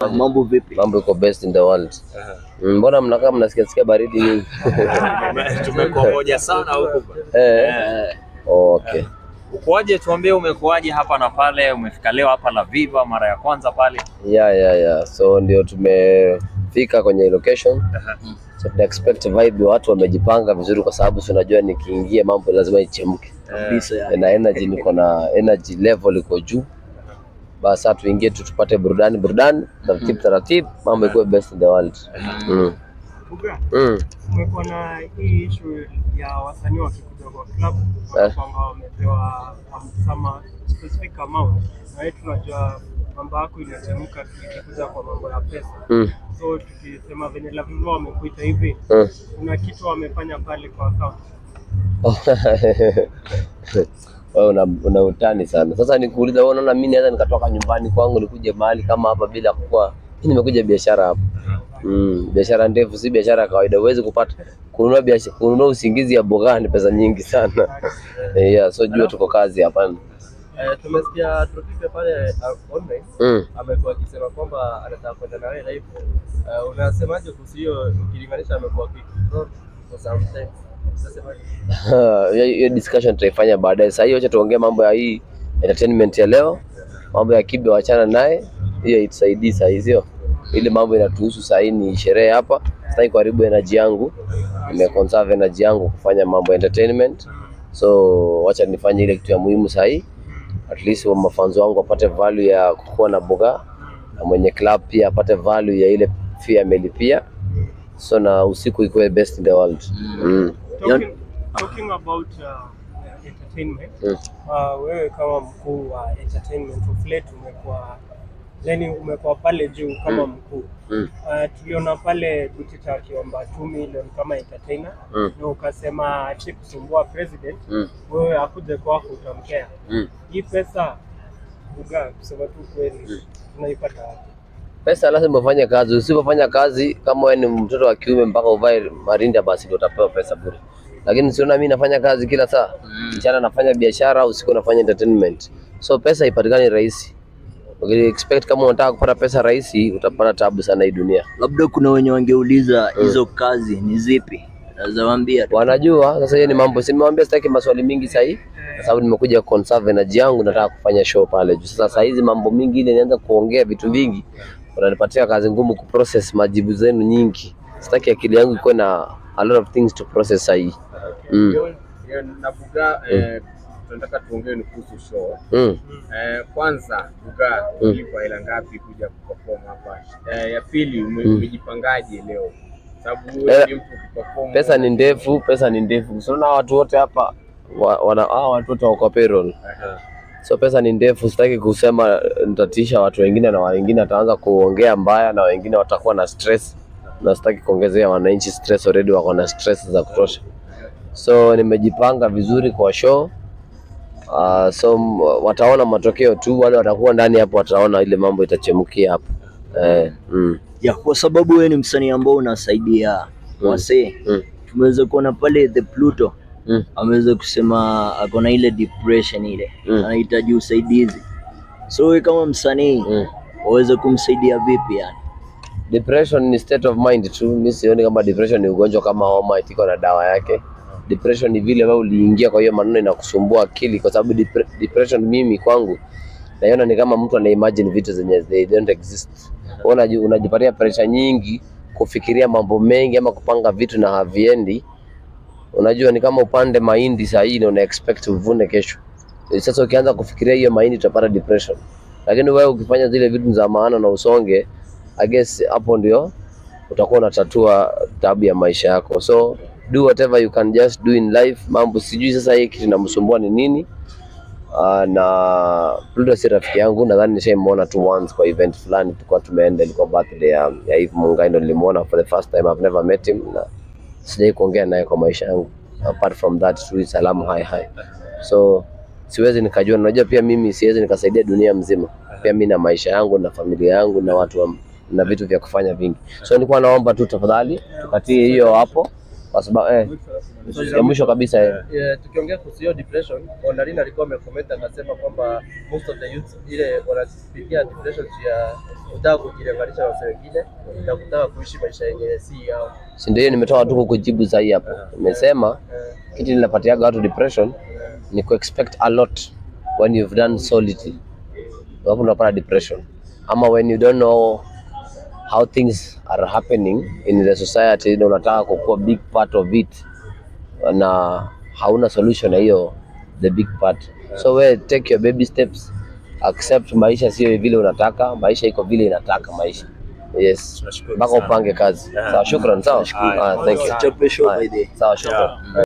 mambo vipi? Mambo iko best in the world. Mbona mnakaa mnasikia baridi nyingi? Tumekuwa moja sana huko. Okay. Ukoaje, tuambie umekuaje hapa na pale, umefika leo hapa La Viva mara ya kwanza pale? So ndio tumefika kwenye location. So tuna expect vibe, watu wamejipanga vizuri kwa sababu tunajua nikiingia mambo lazima ichemke. Kabisa. Na energy, niko na energy level iko juu. Basi tuingie tupate burudani, taratibu mambo ikuwe best in the world. Umekuwa na hii issue ya wasanii wakikuja kwa club kwamba wamepewa kama specific amount, na tunajua mambo yako inachemka ikikuja kwa mambo ya pesa. So tukisema venye La Viva wamekuita hivi, kuna kitu wamefanya pale kwa account? Una utani sana. Sasa nikuuliza wewe, unaona mimi naweza nikatoka nyumbani kwangu nikuje mahali kama hapa bila kukua? Mimi nimekuja biashara hapa. Biashara ndefu, si biashara kawaida. Uweze kupata kununua usingizi ya boga ni pesa nyingi sana. So jua tuko kazi hapa. Tumesikia Pluto pale online amekuwa akisema kwamba anataka kwenda na wewe live. Unasemaje kuhusu hiyo ukilinganisha amekuwa kickroll for some time? Hiyo discussion tutaifanya baadaye. Sasa hiyo acha tuongee mambo ya hii entertainment ya leo. Mambo ya kibe wachana naye. Hiyo itusaidie sasa hizo. Ile mambo inatuhusu sasa, ni sherehe hapa. Sitaki kuharibu energy yangu. Nimeconserve energy yangu kufanya mambo entertainment. So acha nifanye ile kitu ya muhimu sasa hii. At least mafans wangu wapate value ya kuwa na boga, na mwenye club pia apate value ya ile fee amelipia. So na usiku ikuwe best in the world. Talking about entertainment, wewe kama mkuu wa entertainment of late umekuwa pale juu kama mkuu. Tuliona pale Butita akiomba 2 million kama entertainer, na ukasema ati kusumbua president, wewe akuje kwako utamkea. Hii pesa kusema tu kweli tunaipata wapi? Pesa lazima ufanye kazi. Usipofanya kazi, kama wewe ni mtoto wa kiume mpaka uvae marinda, basi ndio utapewa pesa bure. Lakini siona mimi nafanya kazi kila saa. Mchana nafanya biashara, usiku nafanya entertainment. So pesa ipatikane rahisi. Expect kama unataka kupata pesa rahisi, utapata tabu sana hii dunia. Labda kuna wenye wangeuliza hizo kazi ni zipi? Nazawaambia wanajua. Sasa hiyo ni mambo, simwambia sitaki maswali mingi sasa hivi, kwa sababu nimekuja conserve energy yangu, nataka kufanya show pale juu. Sasa hizi mambo mingi ile nianza kuongea vitu vingi, unanipatia kazi ngumu kuprocess majibu zenu nyingi. Sitaki akili yangu iko na a lot of things to process sasa hivi. Na Buga, tunataka tuongee ni kuhusu show. Kwanza Buga, ulipa hela ngapi kuja kuperform hapa? Ya pili, umejipangaje leo? Sababu wewe ni mtu kuperform. Pesa ni ndefu. Unaona watu wote hapa watu wote wako payroll. So pesa ni ndefu, sitaki kusema nitatisha watu wengine, na wengine wataanza kuongea mbaya, na wengine watakuwa na stress, na sitaki kuongezea wananchi stress, already wako na stress za kutosha. So nimejipanga vizuri kwa show. So wataona matokeo tu, wale watakuwa ndani hapo wataona ile mambo itachemkia hapo. Kwa sababu wewe ni msanii ambao unasaidia wasee. Tumeweza kuona pale the Pluto ameweza kusema akona ile depression ile, anahitaji usaidizi. So wewe kama msanii waweza kumsaidia vipi yani? Depression ni state of mind tu. Mimi sioni kama depression ni ugonjwa kama homa iko na dawa yake. Depression ni vile wewe uliingia kwa hiyo maneno inakusumbua akili, kwa sababu depression mimi kwangu naiona ni kama mtu ana imagine vitu zenye they don't exist. Unajipatia pressure nyingi kufikiria mambo mengi ama kupanga vitu na haviendi. Unajua ni kama upande mahindi saa hii na una expect uvune kesho. Sasa ukianza kufikiria hiyo mahindi utapata depression. Lakini wewe ukifanya zile vitu za maana na usonge, I guess hapo ndio utakuwa unatatua tabu ya maisha yako. So do whatever you can just do in life. Mambo sijui sasa hii kitu kinamsumbua ni nini. Na Pluto si rafiki yangu, nadhani nishamuona tu once kwa event fulani tulikuwa tumeenda, ilikuwa birthday ya Eve Mungai, ndo nilimuona for the first time. I've never met him na sijai kuongea naye kwa maisha yangu. Apart from that tu salamu hi. So siwezi nikajua, unajua pia mimi siwezi nikasaidia dunia mzima. Pia mimi na maisha yangu na familia yangu na watu na vitu vya kufanya vingi. So nilikuwa naomba tu tafadhali tukatie hiyo hapo. kwa sababu ya mwisho kabisa tukiongea kuhusu hiyo depression, Onalina alikuwa amecomment akasema kwamba most of the youth ile wanapitia depression ya kutaka kujilinganisha na watu wengine na kutaka kuishi maisha yenye si yao. Si ndio nimetoa tu kujibu sahihi hapo. Nimesema kitu ninapatiaga watu depression ni expect a lot when you've done so little. Hapo unapata depression. Ama when you don't know how things are happening in the society, ndio unataka kukuwa big part of it na hauna solution ya hiyo the big part. So we take your baby steps, accept maisha sio vile unataka, maisha iko vile inataka maisha. Yes, mpaka upange kazi. Sawa, shukrani. Sawa, thank you. Chape show by the Sawa, shukrani.